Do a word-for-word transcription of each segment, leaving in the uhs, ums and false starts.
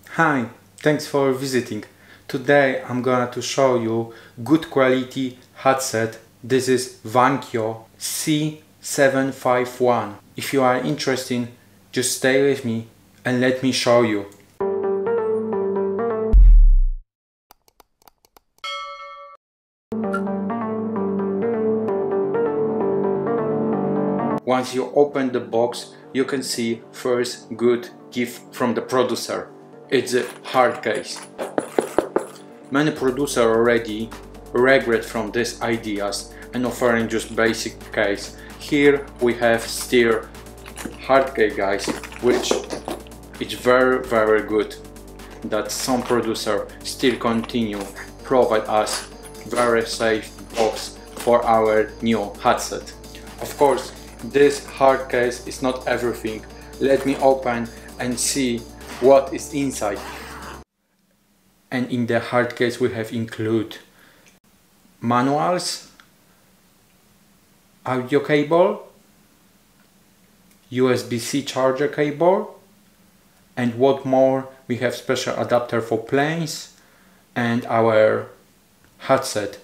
Hi, thanks for visiting. Today I'm gonna to show you good quality headset. This is VANKYO C seven five one. If you are interested, just stay with me and let me show you. Once you open the box, you can see first good gift from the producer. It's a hard case. Many producers already regret from these ideas and offering just basic case. Here we have still hard case, guys, which is very very good. That some producer still continue provide us very safe box for our new headset. Of course, this hard case is not everything. Let me open and see what is inside. And in the hard case we have include manuals, audio cable, U S B C charger cable, and what more, we have special adapter for planes and our headset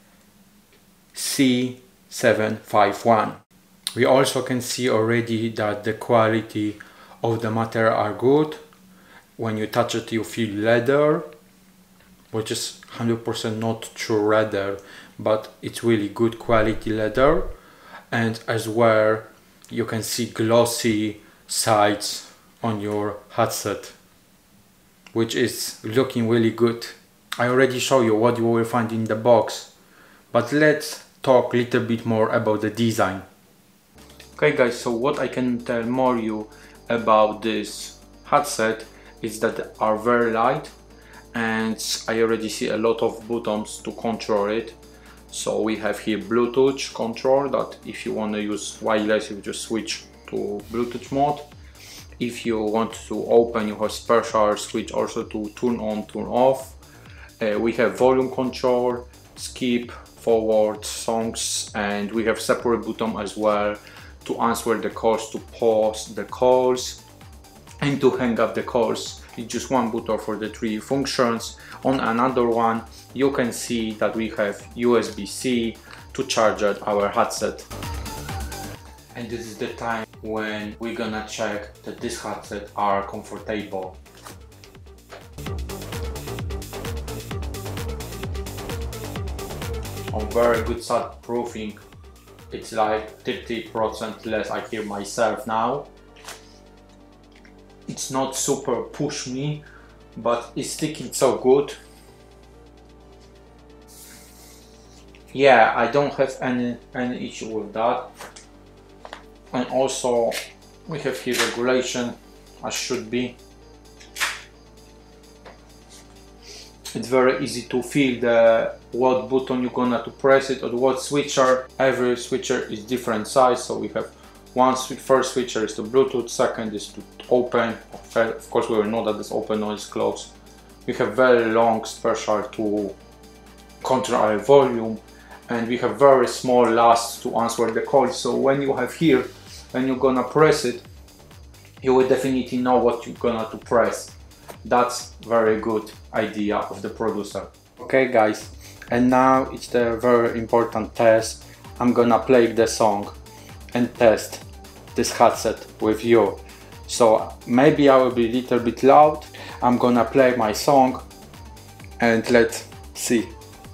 C seven five one. We also can see already that the quality of the material are good. When you touch it you feel leather, which is one hundred percent not true leather, but it's really good quality leather. And as well you can see glossy sides on your headset, which is looking really good. I already show you what you will find in the box, but let's talk a little bit more about the design. Okay guys, so what I can tell more you about this headset is that they are very light, and I already see a lot of buttons to control it. So we have here Bluetooth control, that if you want to use wireless you just switch to Bluetooth mode. If you want to open, you have special switch also to turn on, turn off. Uh, we have volume control, skip, forward, songs, and we have separate button as well to answer the calls, to pause the calls, and to hang up the calls. It's just one button for the three functions. On another one you can see that we have U S B C to charge our headset. And this is the time when we're gonna check that this headset are comfortable. On very good soundproofing, it's like thirty percent less I hear myself now. It's not super push me, but it's sticking so good. Yeah, I don't have any any issue with that. And also we have here regulation as should be. It's very easy to feel the what button you're gonna to press it, or what switcher. Every switcher is different size, so we have one switch. First switcher is to Bluetooth, second is to open. Of course we will know that this open or is closed. We have very long special to control our volume, and we have very small last to answer the call. So when you have here, when you're gonna press it, you will definitely know what you're gonna to press. That's very good idea of the producer. Okay guys, and now it's the very important test. I'm gonna play the song and test this headset with you. So maybe I will be a little bit loud. I'm gonna play my song and let's see.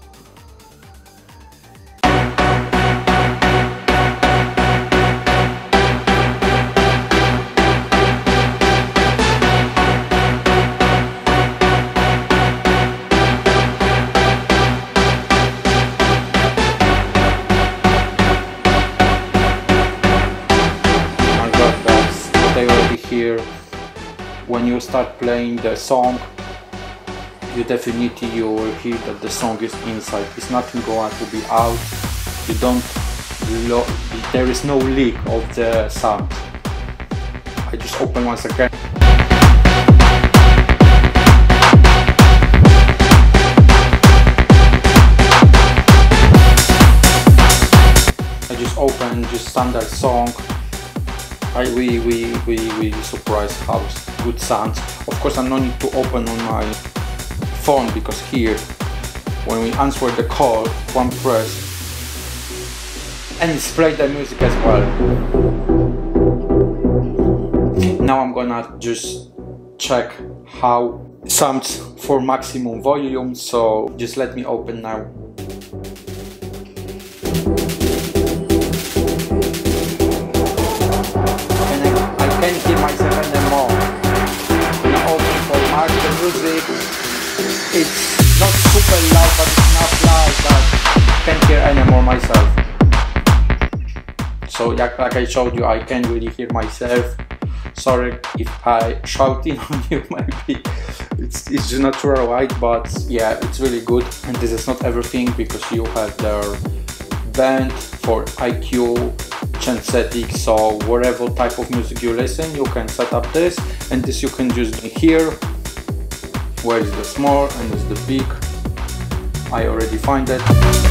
Here, when you start playing the song, you definitely you will hear that the song is inside. It's nothing going to be out. You don't lo there is no leak of the sound. I just open once again. I just open just standard song. I we we we we surprised house. good sounds. Of course, I don't need to open on my phone, because here, when we answer the call, one press, and it's play the music as well. Now I'm gonna just check how it sounds for maximum volume, so just let me open now. And I, I can't hear myself anymore. When I open for Mark the music, it's not super loud, but it's not loud that I can't hear anymore myself. So like, like I showed you, I can't really hear myself. Sorry if I shouting on you, maybe it's, it's just natural, right? But yeah, it's really good. And this is not everything, because you have their band for I Q, change settings, so whatever type of music you listen, you can set up this, and this you can just hear where is the small and is the big. I already find it.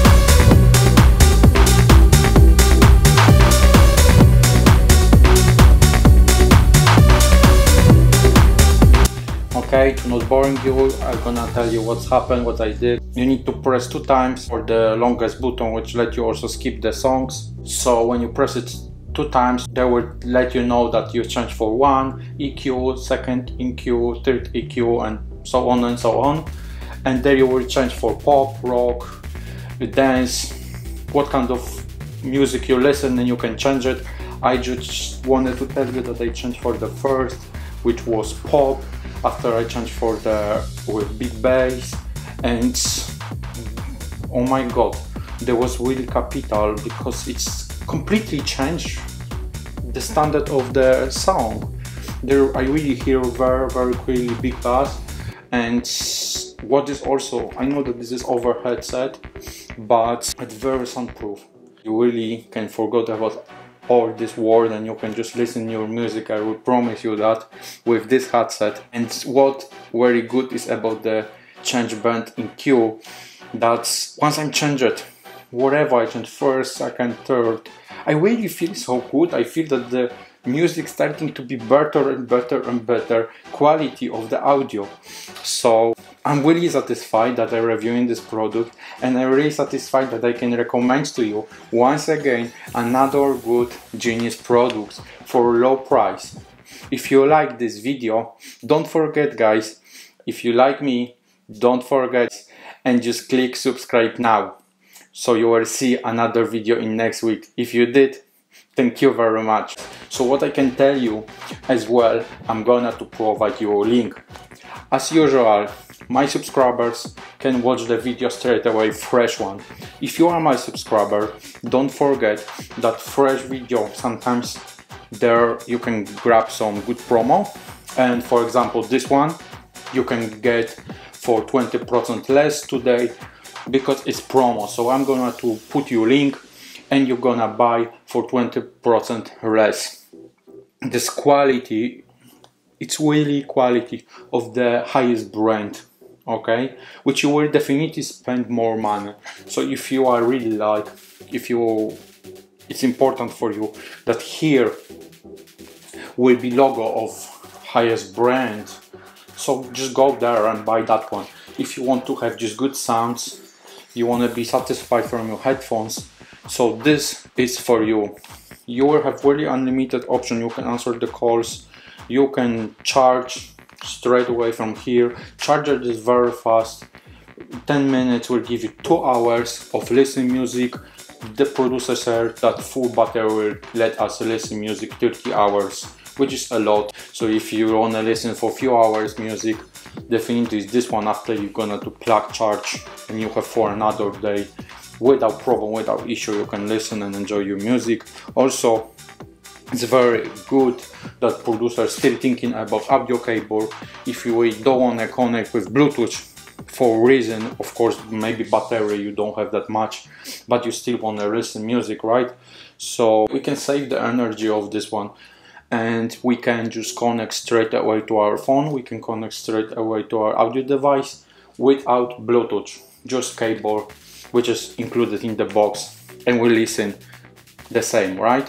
Okay, to not boring you, I'm gonna tell you what's happened, what I did. You need to press two times for the longest button, which let you also skip the songs. So when you press it two times, they will let you know that you change for one E Q, second E Q, third E Q, and so on and so on. And there you will change for pop, rock, dance, what kind of music you listen, and you can change it. I just wanted to tell you that I changed for the first, which was pop. After I changed for the with big bass, and oh my god, there was really capital, because it's completely changed the standard of the song. There I really hear very very clearly big bass. And what is also, I know that this is over headset, but it's very soundproof. You really can forget about all this word, and you can just listen to your music. I will promise you that with this headset. And what very good is about the change band in Q, that's once I change it, whatever I change, first, second, third, I really feel so good. I feel that the music starting to be better and better and better quality of the audio. So I'm really satisfied that I'm reviewing this product, and I'm really satisfied that I can recommend to you once again another good genius product for low price. If you like this video, don't forget guys, if you like me, don't forget and just click subscribe now, so you will see another video in next week. If you did, thank you very much. So what I can tell you as well, I'm gonna to provide you a link. As usual, my subscribers can watch the video straight away, fresh one. If you are my subscriber, don't forget that fresh video, sometimes there you can grab some good promo. And for example, this one you can get for twenty percent less today, because it's promo. So I'm gonna to put you link, and you're gonna buy for twenty percent less. This quality, it's really quality of the highest brand, okay, which you will definitely spend more money. So if you are really like, if you, it's important for you that here will be logo of highest brand, so just go there and buy that one. If you want to have just good sounds, you want to be satisfied from your headphones, so this is for you. You will have really unlimited option. You can answer the calls, you can charge straight away from here. Charger is very fast, ten minutes will give you two hours of listening music. The producer said that full battery will let us listen music thirty hours, which is a lot. So if you want to listen for a few hours music, definitely is this one. After you're gonna to plug charge, and you have for another day without problem, without issue, you can listen and enjoy your music. Also, it's very good that producers still thinking about audio cable. If you don't want to connect with Bluetooth for reason, of course, maybe battery you don't have that much, but you still want to listen music, right? So we can save the energy of this one, and we can just connect straight away to our phone. We can connect straight away to our audio device without Bluetooth, just cable, which is included in the box, and we listen the same, right?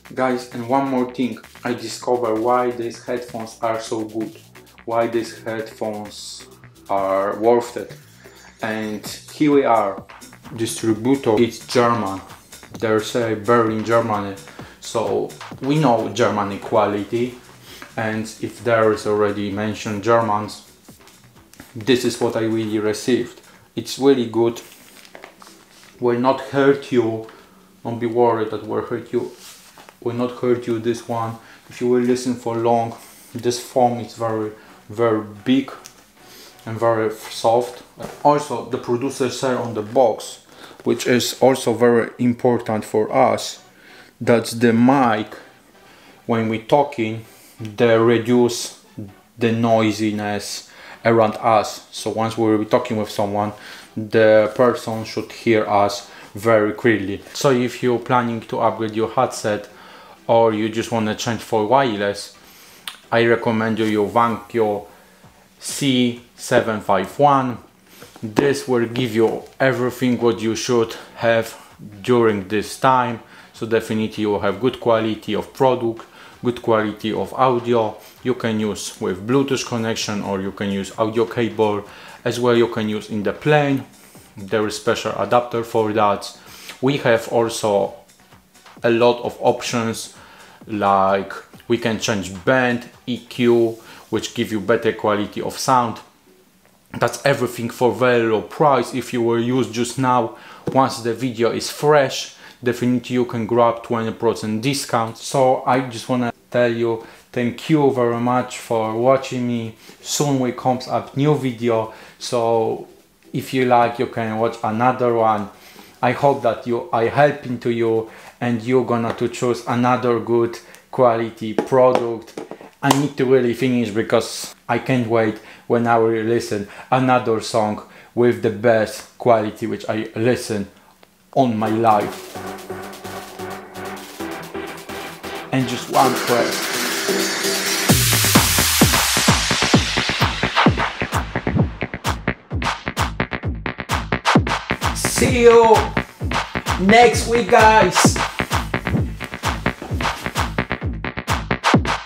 Guys, and one more thing, I discovered why these headphones are so good, why these headphones are worth it. And here we are, distributor, it's German, there's a bear in Germany, so we know Germany quality, and if there is already mentioned Germans, this is what I really received. It's really good, will not hurt you, don't be worried that will hurt you. Will not hurt you, this one. If you will listen for long, this foam is very very big and very soft. Also, the producer said on the box, which is also very important for us, that the mic, when we talking, they reduce the noisiness around us. So once we're talking with someone, the person should hear us very clearly. So if you're planning to upgrade your headset, or you just want to change for wireless, I recommend you your VANKYO C seven five one. This will give you everything what you should have during this time. So definitely you will have good quality of product, good quality of audio. You can use with Bluetooth connection, or you can use audio cable as well. You can use in the plane. There is special adapter for that. We have also a lot of options, like we can change band, E Q, which give you better quality of sound. That's everything for very low price. If you were used just now, once the video is fresh, definitely you can grab twenty percent discount. So I just want to tell you thank you very much for watching me. Soon will comes up new video, so if you like, you can watch another one. I hope that you I helping to you and you're gonna to choose another good quality product. I need to really finish because I can't wait when I will listen another song with the best quality which I listen on my life. And just one press. See you next week, guys.